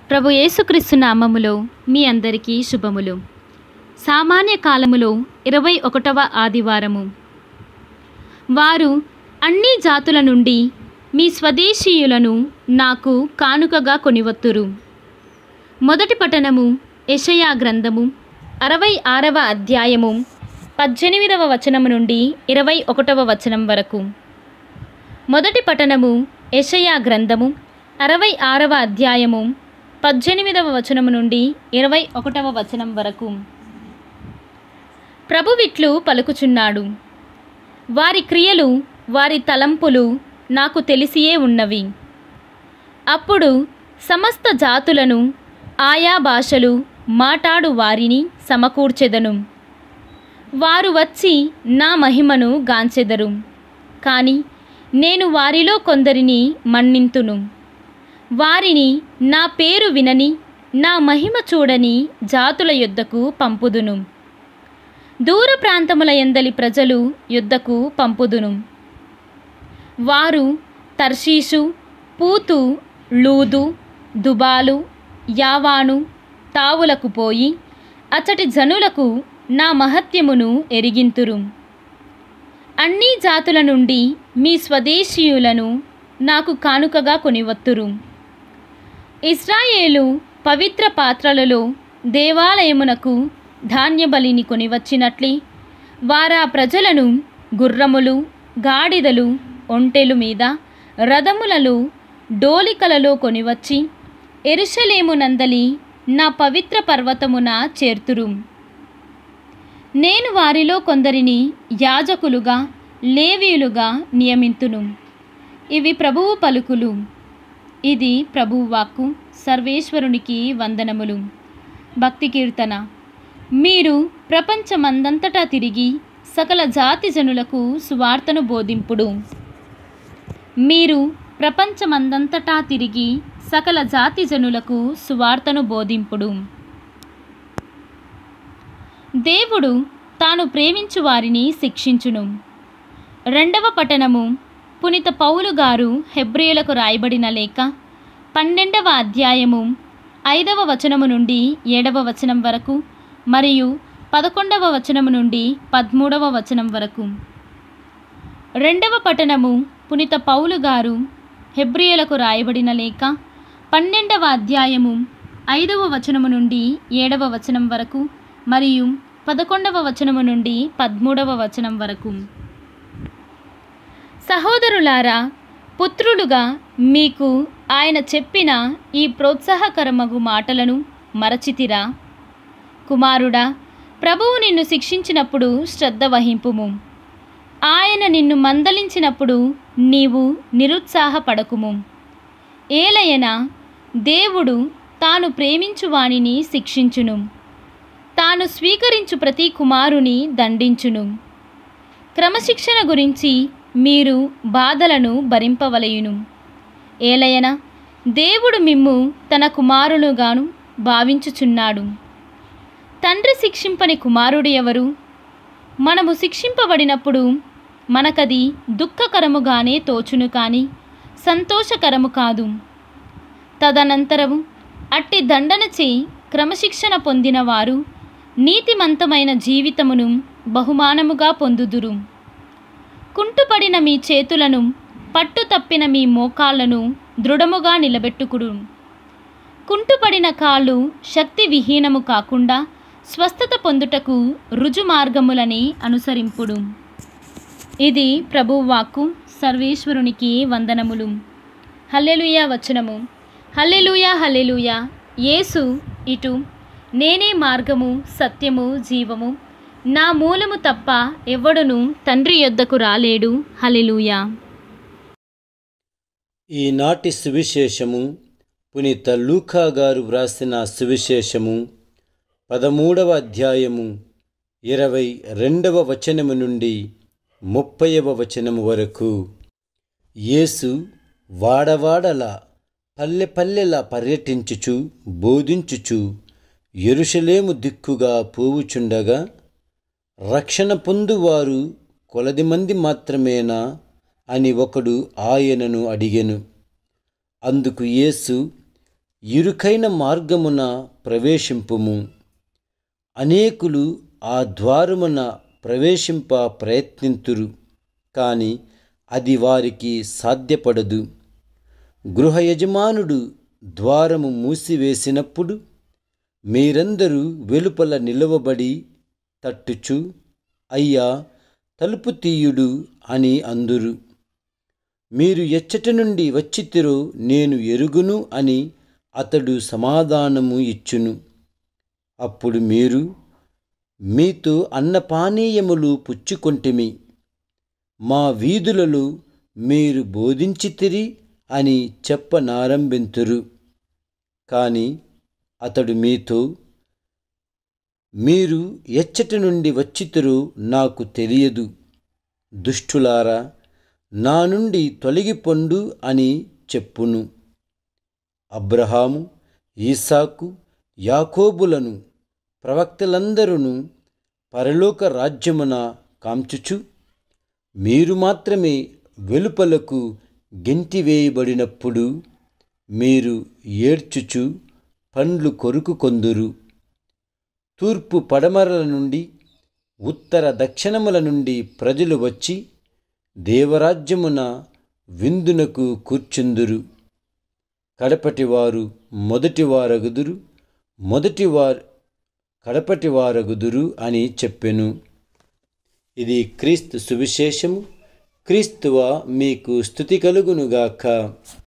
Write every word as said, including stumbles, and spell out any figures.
ప్రభు యేసుక్రీస్తు నామములో మీ అందరికీ శుభములు. సామాన్య కాలములో ఇరవై ఒకటవ ఆదివారము. వారు అన్ని జాతుల నుండి మీ స్వదేశీయులను నాకు కానుకగా కొనివత్తురు. మొదటి పఠనము యెషయా గ్రంథము అరవై ఆరవ అధ్యాయము పద్దెనిమిదవ వచనము నుండి ఇరవై ఒకటవ వచనం వరకు. మొదటి పఠనము యెషయా గ్రంథము అరవై ఆరవ అధ్యాయము పద్దెనిమిదవ వచనము నుండి ఇరవై ఒకటవ వచనం వరకు. ప్రభువిట్లు పలుకుచున్నాడు, వారి క్రియలు వారి తలంపులు నాకు తెలిసియే ఉన్నవి. అప్పుడు సమస్త జాతులను ఆయా భాషలు మాటాడు వారిని సమకూర్చెదను. వారు వచ్చి నా మహిమను గాంచెదరు. కానీ నేను వారిలో కొందరిని మన్నింతును. వారిని నా పేరు వినని నా మహిమ చూడని జాతుల యొద్దకు పంపుదును. దూర ప్రాంతముల యందలి ప్రజలు యొద్దకు పంపుదును. వారు తర్షీషు, పూతు, లూదు, దుబాలు, యావాను తావులకు పోయి అచ్చటి జనులకు నా మహత్యమును ఎరిగింతురు. అన్ని జాతుల నుండి మీ స్వదేశీయులను నాకు కానుకగా కొనివత్తురు. ఇశ్రాయేలు పవిత్ర పాత్రలలో దేవాలయమునకు ధాన్యబలిని కొనివచ్చినట్లే వారా ప్రజలను గుర్రములు, గాడిదలు, ఒంటెలు మీద రథములలో డోలికలలో కొనివచ్చి యెరూషలేమునందలి నా పవిత్ర పర్వతమున చేర్తురు. నేను వారిలో కొందరిని యాజకులుగా, లేవీయులుగా నియమింతును. ఇవి ప్రభువు పలుకులు. ఇది ప్రభువు వాక్కు. సర్వేశ్వరునికి వందనములు. భక్తి కీర్తన. మీరు ప్రపంచమందంతటా తిరిగి సకల జాతి జనులకు సువార్తను బోధింపుడు. మీరు ప్రపంచమందంతటా తిరిగి సకల జాతి జనులకు సువార్తను బోధింపుడు. దేవుడు తాను ప్రేమించు వారిని శిక్షించును. రెండవ పఠనము పునీత పౌలు గారు హెబ్రీయులకు రాయబడిన లేఖ పన్నెండవ అధ్యాయము ఐదవ వచనము నుండి ఏడవ వచనం వరకు మరియు పదకొండవ వచనము నుండి పదమూడవ వచనం వరకు. రెండవ పఠనము పునీత పౌలు గారు హెబ్రీయులకు రాయబడిన లేఖ పన్నెండవ అధ్యాయము ఐదవ వచనము నుండి ఏడవ వచనం వరకు మరియు పదకొండవ వచనము నుండి పదమూడవ వచనం వరకు. సహోదరులారా, పుత్రులుగా మీకు ఆయన చెప్పిన ఈ ప్రోత్సాహకరమగు మాటలను మరచితిరా? కుమారుడా, ప్రభువు నిన్ను శిక్షించినప్పుడు శ్రద్ధ వహింపుము. ఆయన నిన్ను మందలించినప్పుడు నీవు నిరుత్సాహపడకుము. ఏలయన దేవుడు తాను ప్రేమించు వానిని శిక్షించును. తాను స్వీకరించు ప్రతి కుమారుని దండించును. క్రమశిక్షణ గురించి మీరు బాధలను భరింపవలయును. ఏలయన దేవుడు మిమ్ము తన కుమారులుగాను భావించుచున్నాడు. తండ్రి శిక్షింపని కుమారుడు ఎవరు? మనము శిక్షింపబడినప్పుడు మనకది దుఃఖకరముగానే తోచును కానీ సంతోషకరము కాదు. తదనంతరము అట్టి దండనచే క్రమశిక్షణ పొందిన వారు నీతిమంతమైన జీవితమును బహుమానముగా పొందుదురు. కుంటుపడిన మీ చేతులను, పట్టు తప్పిన మీ మోకాళ్లను దృఢముగా నిలబెట్టుకుడు. కుంటుపడిన కాళ్ళు శక్తి విహీనము కాకుండా స్వస్థత పొందుటకు రుజు మార్గములని అనుసరింపుడు. ఇది ప్రభువు వాక్కు. సర్వేశ్వరునికి వందనములు. హల్లెలూయా వచనము. హల్లెలూయా హల్లెలూయా. యేసు ఇటు నేనే మార్గము, సత్యము, జీవము, నా మూలము తప్ప ఎవడును తండ్రి యొద్దకు రాలేడు. హల్లెలూయా. ఈనాటి సువిశేషము పునీత లూకా గారు వ్రాసిన సువిశేషము పదమూడవ అధ్యాయము ఇరవై రెండవ వచనము నుండి ముప్పైవ వచనము వరకు. యేసు వాడవాడల పల్లె పల్లెలా పర్యటించుచు బోధించుచు యెరూషలేము దిక్కుగా పోవుచుండగా రక్షణ పొందువారు కొలది మంది మాత్రమేనా అని ఒకడు ఆయనను అడిగెను. అందుకు యేసు, ఇరుకైన మార్గమున ప్రవేశింపుము. అనేకులు ఆ ద్వారమున ప్రవేశింప ప్రయత్నింతురు, కాని అది వారికి సాధ్యపడదు. గృహ యజమానుడు ద్వారము మూసివేసినప్పుడు మీరందరూ వెలుపల నిలువబడి తట్టుచు, అయ్యా, తలుపు తీయుడు అని అందురు. మీరు ఎచ్చట నుండి వచ్చితిరో నేను ఎరుగును అని అతడు సమాధానము ఇచ్చును. అప్పుడు మీరు, మీతో అన్నపానీయములు పుచ్చుకొంటిమి, మా వీధులలో మీరు బోధించితిరి అని చెప్పనారంభింతురు. కాని అతడు మీతో, మీరు ఎచ్చట నుండి వచ్చితిరో నాకు తెలియదు, దుష్టులారా, నా నుండి తొలగిపొండు అని చెప్పును. అబ్రహాము, ఈసాకు, యాకోబులను ప్రవక్తలందరూ పరలోక రాజ్యమున కాంచుచు, మీరు మాత్రమే వెలుపలకు గెంటివేయబడినప్పుడు మీరు ఏడ్చుచు పండ్లు కొరుకుకొందురు. తూర్పు పడమరల నుండి, ఉత్తర దక్షిణముల నుండి ప్రజలు వచ్చి దేవరాజ్యమున విందునకు కూర్చుందురు. కడపటివారు మొదటివారగుదురు, మొదటివారు కడపటివారగుదురు అని చెప్పెను. ఇది క్రీస్తు సువిశేషము. క్రీస్తువా మీకు స్తుతి కలుగునుగాక.